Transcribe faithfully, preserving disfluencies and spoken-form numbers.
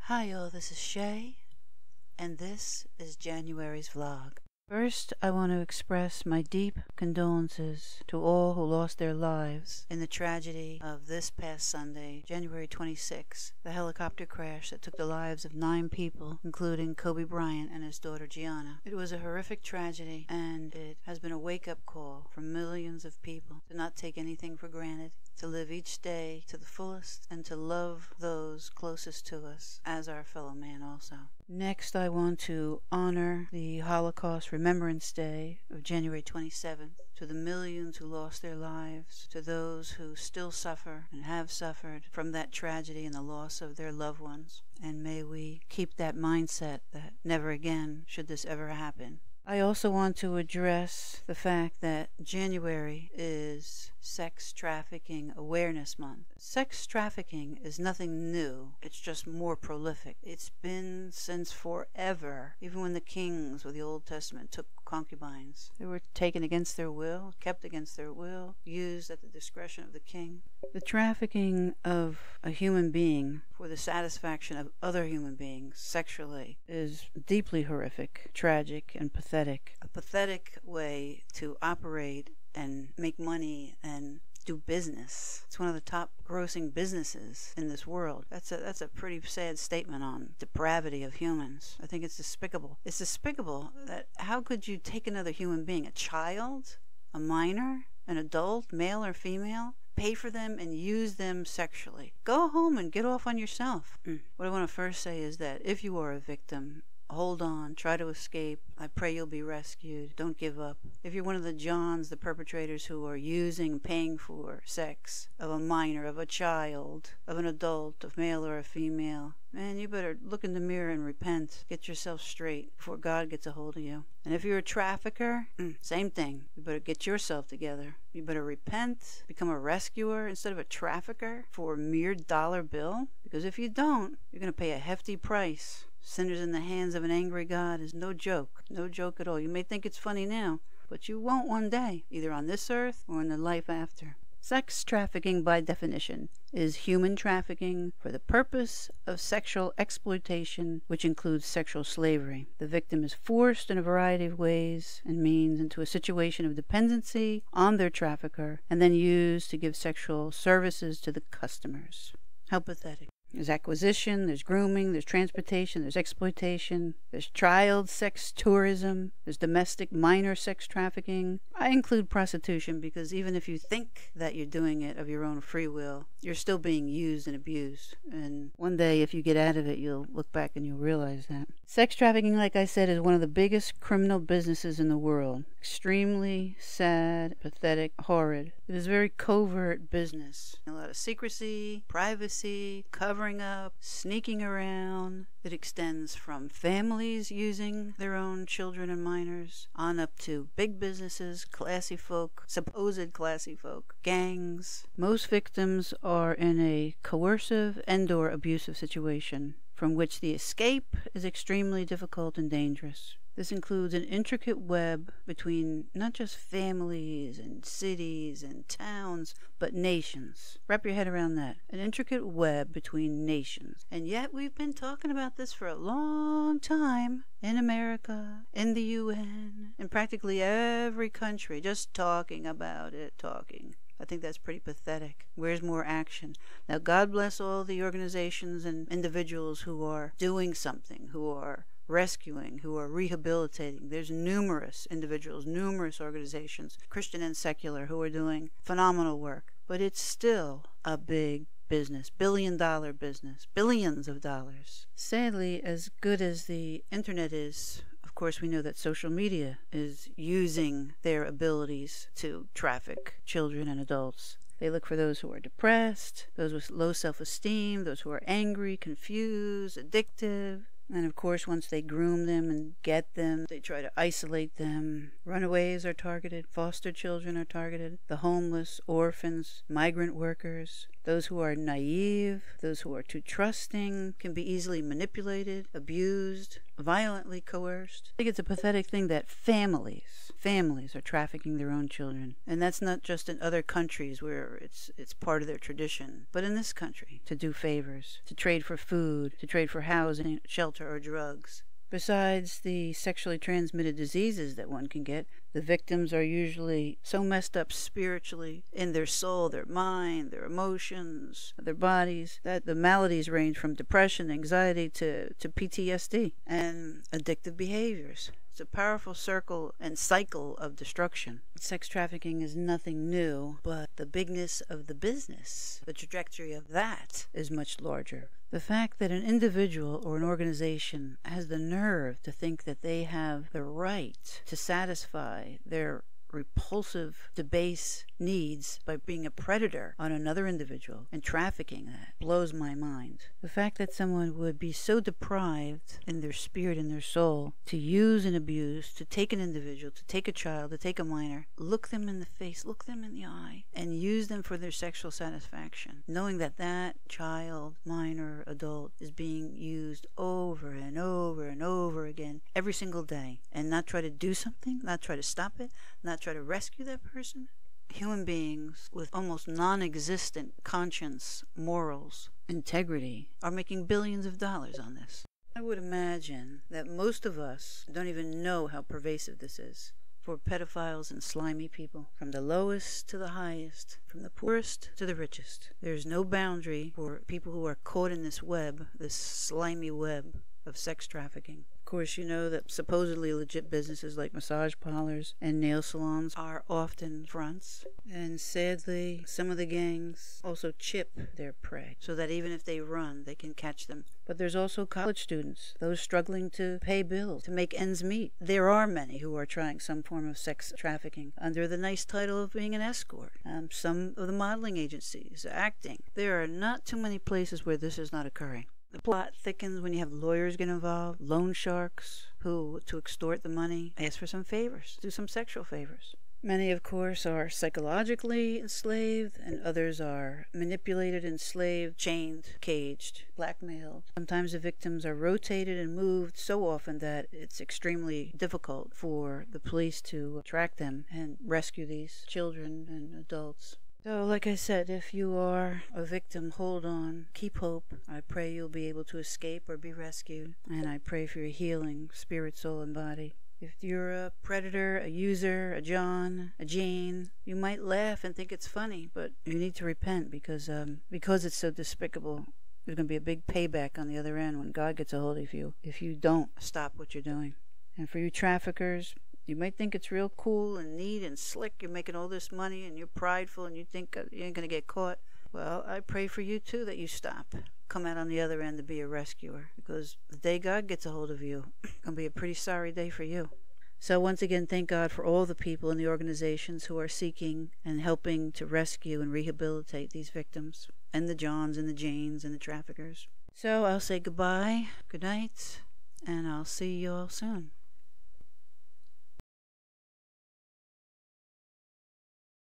Hi y'all, this is Shea, and this is January's vlog. First, I want to express my deep condolences to all who lost their lives in the tragedy of this past Sunday, January twenty-sixth, the helicopter crash that took the lives of nine people, including Kobe Bryant and his daughter Gianna. It was a horrific tragedy, and it has been a wake-up call for millions of people to not take anything for granted, to live each day to the fullest, and to love those closest to us as our fellow man also. Next, I want to honor the Holocaust Remembrance Day of January twenty-seventh, to the millions who lost their lives, to those who still suffer and have suffered from that tragedy and the loss of their loved ones. And may we keep that mindset that never again should this ever happen. I also want to address the fact that January is Sex Trafficking Awareness Month. Sex trafficking is nothing new, it's just more prolific. It's been since forever. Even when the kings of the Old Testament took concubines, they were taken against their will, kept against their will, used at the discretion of the king. The trafficking of a human being for the satisfaction of other human beings sexually is deeply horrific, tragic, and pathetic. A pathetic way to operate and make money and do business. It's one of the top grossing businesses in this world. That's a that's a pretty sad statement on depravity of humans. I think it's despicable. It's despicable that how could you take another human being, a child, a minor, an adult, male or female, pay for them and use them sexually? Go home and get off on yourself. Mm. What I want to first say is that if you are a victim, hold on, try to escape. I pray you'll be rescued. Don't give up. If you're one of the Johns, the perpetrators who are using, paying for sex of a minor, of a child, of an adult, of male or a female, man, you better look in the mirror and repent. Get yourself straight before God gets a hold of you. And if you're a trafficker, same thing. You better get yourself together. You better repent, become a rescuer instead of a trafficker for a mere dollar bill. Because if you don't, you're going to pay a hefty price. Sinners in the hands of an angry God is no joke. No joke at all. You may think it's funny now, but you won't one day, either on this earth or in the life after. Sex trafficking, by definition, is human trafficking for the purpose of sexual exploitation, which includes sexual slavery. The victim is forced in a variety of ways and means into a situation of dependency on their trafficker and then used to give sexual services to the customers. How pathetic. There's acquisition, there's grooming, there's transportation, there's exploitation, there's child sex tourism, there's domestic minor sex trafficking. I include prostitution because even if you think that you're doing it of your own free will, you're still being used and abused. And one day, if you get out of it, you'll look back and you'll realize that. Sex trafficking, like I said, is one of the biggest criminal businesses in the world. Extremely sad, pathetic, horrid. It is very covert business. A lot of secrecy, privacy, covering up, sneaking around. It extends from families using their own children and minors on up to big businesses, classy folk, supposed classy folk, gangs. Most victims are in a coercive and or abusive situation from which the escape is extremely difficult and dangerous. This includes an intricate web between not just families and cities and towns, but nations. Wrap your head around that. An intricate web between nations. And yet we've been talking about this for a long time in America, in the U N, in practically every country, just talking about it, talking. I think that's pretty pathetic. Where's more action? Now, God bless all the organizations and individuals who are doing something, who are rescuing, who are rehabilitating. There's numerous individuals, numerous organizations, Christian and secular, who are doing phenomenal work. But it's still a big business, billion dollar business, billions of dollars. Sadly, as good as the internet is, of course, we know that social media is using their abilities to traffic children and adults. They look for those who are depressed, those with low self-esteem, those who are angry, confused, addictive. And of course, once they groom them and get them, they try to isolate them. Runaways are targeted, foster children are targeted, the homeless, orphans, migrant workers. Those who are naive, those who are too trusting, can be easily manipulated, abused, violently coerced. I think it's a pathetic thing that families, families are trafficking their own children. And that's not just in other countries where it's it's part of their tradition, but in this country, to do favors, to trade for food, to trade for housing, shelter, or drugs. Besides the sexually transmitted diseases that one can get, the victims are usually so messed up spiritually in their soul, their mind, their emotions, their bodies, that the maladies range from depression, anxiety, to, to P T S D and addictive behaviors. It's a powerful circle and cycle of destruction. Sex trafficking is nothing new, but the bigness of the business, the trajectory of that, is much larger. The fact that an individual or an organization has the nerve to think that they have the right to satisfy their repulsive, debased needs by being a predator on another individual and trafficking that blows my mind. The fact that someone would be so deprived in their spirit and their soul to use and abuse, to take an individual, to take a child, to take a minor, look them in the face, look them in the eye, and use them for their sexual satisfaction, knowing that that child, minor, adult is being used over and over and over again every single day, and not try to do something, not try to stop it, not try to rescue that person. Human beings with almost non-existent conscience, morals, integrity are making billions of dollars on this. I would imagine that most of us don't even know how pervasive this is for pedophiles and slimy people, from the lowest to the highest, from the poorest to the richest. There's no boundary for people who are caught in this web, this slimy web of sex trafficking. Of course, you know that supposedly legit businesses like massage parlors and nail salons are often fronts, and sadly some of the gangs also chip their prey so that even if they run, they can catch them. But there's also college students, those struggling to pay bills, to make ends meet. There are many who are trying some form of sex trafficking under the nice title of being an escort. Um, some of the modeling agencies, acting. There are not too many places where this is not occurring. The plot thickens when you have lawyers get involved, loan sharks who, to extort the money, ask for some favors, do some sexual favors. Many, of course, are psychologically enslaved, and others are manipulated, enslaved, chained, caged, blackmailed. Sometimes the victims are rotated and moved so often that it's extremely difficult for the police to track them and rescue these children and adults. So, like I said, if you are a victim, hold on, keep hope. I pray you'll be able to escape or be rescued, and I pray for your healing, spirit, soul, and body. If you're a predator, a user, a John, a Jane, you might laugh and think it's funny, but you need to repent because um, because it's so despicable. There's going to be a big payback on the other end when God gets a hold of you if you don't stop what you're doing. And for you traffickers, you might think it's real cool and neat and slick. You're making all this money and you're prideful and you think you ain't going to get caught. Well, I pray for you too that you stop. Come out on the other end to be a rescuer, because the day God gets a hold of you, it's going to be a pretty sorry day for you. So once again, thank God for all the people in the organizations who are seeking and helping to rescue and rehabilitate these victims, and the Johns and the Janes and the traffickers. So I'll say goodbye, good night, and I'll see you all soon.